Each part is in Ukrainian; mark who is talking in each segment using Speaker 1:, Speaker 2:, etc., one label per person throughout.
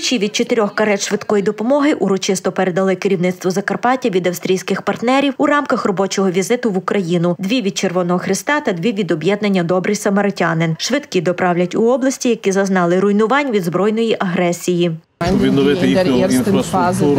Speaker 1: Ключі від 4 карет швидкої допомоги урочисто передали керівництву Закарпаття від австрійських партнерів у рамках робочого візиту в Україну. 2 від Червоного Хреста та 2 від об'єднання «Добрий самаритянин». Швидкі доправлять у області, які зазнали руйнувань від збройної агресії.
Speaker 2: Відновити їхню інфраструктуру,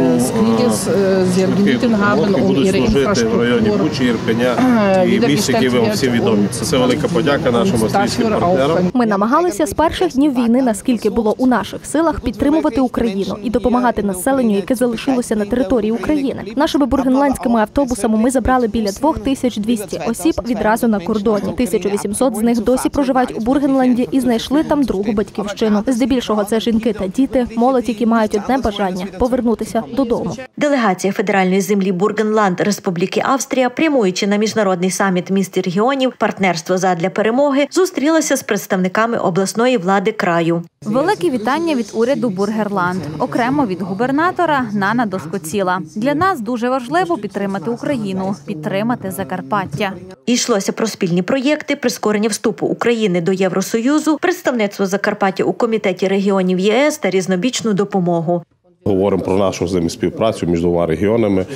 Speaker 2: які будуть служити в районі Бучі, Ірпеня і місць, які вам всім відомі. Це велика подяка нашим австрійським партнерам.
Speaker 3: Ми намагалися з перших днів війни, наскільки було у наших силах, підтримувати Україну і допомагати населенню, яке залишилося на території України. Нашими бургенландськими автобусами ми забрали біля 2200 осіб відразу на кордоні. 1800 з них досі проживають у Бургенланді і знайшли там другу батьківщину. Здебільшого це жінки та діти, молодь, які мають одне бажання – повернутися додому.
Speaker 1: Делегація федеральної землі Бургенланд Республіки Австрія, прямуючи на міжнародний саміт міст і регіонів «Партнерство задля перемоги», зустрілася з представниками обласної влади краю.
Speaker 4: Велике вітання від уряду Бургенланд, окремо від губернатора Нана Доскоціла. Для нас дуже важливо підтримати Україну, підтримати Закарпаття.
Speaker 1: Йшлося про спільні проєкти, прискорення вступу України до Євросоюзу, представництво Закарпаття у Комітеті регіонів ЄС та різнобічну допомогу.
Speaker 2: Говоримо про нашу з ними співпрацю між 2 регіонами.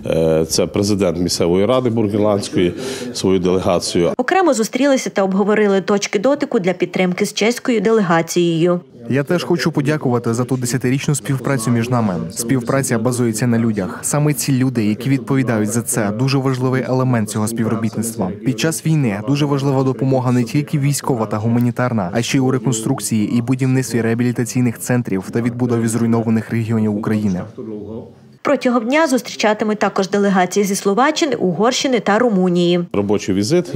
Speaker 2: Це президент місцевої ради Бургенландської, свою делегацію.
Speaker 1: Окремо зустрілися та обговорили точки дотику для підтримки з чеською делегацією.
Speaker 5: Я теж хочу подякувати за ту 10-річну співпрацю між нами. Співпраця базується на людях. Саме ці люди, які відповідають за це, дуже важливий елемент цього співробітництва. Під час війни дуже важлива допомога не тільки військова та гуманітарна, а ще й у реконструкції і будівництві реабілітаційних центрів та відбудові зруйнованих регіонів України.
Speaker 1: Протягом дня зустрічатимуть також делегації зі Словаччини, Угорщини та Румунії.
Speaker 2: Робочий візит,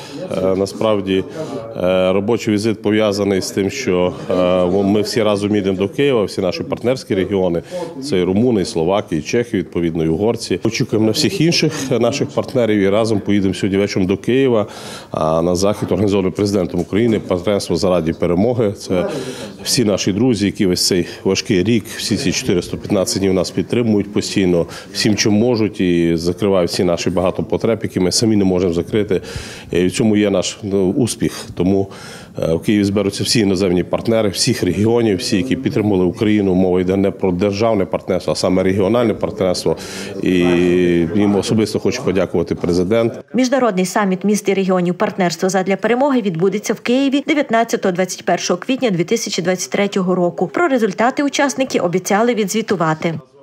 Speaker 2: насправді, робочий візит пов'язаний з тим, що ми всі разом їдемо до Києва, всі наші партнерські регіони, це і румуни, і словаки, і чехи, відповідно, і угорці. Очікуємо на всіх інших наших партнерів і разом поїдемо сьогодні вечором до Києва на захід, організований президентом України, «Партнерство заради перемоги». Це всі наші друзі, які весь цей важкий рік, всі ці 415 днів нас підтримують постійно, всім, чим можуть, і закривають всі наші багато потреб, які ми самі не можемо закрити. І в цьому є наш успіх. Тому в Києві зберуться всі іноземні партнери, всіх регіонів, всі, які підтримували Україну. Мова йде не про державне партнерство, а саме регіональне партнерство. І їм особисто хочу подякувати президент.
Speaker 1: Міжнародний саміт міст і регіонів «Партнерство задля перемоги» відбудеться в Києві 19-21 квітня 2023 року. Про результати учасники обіцяли відзвітувати.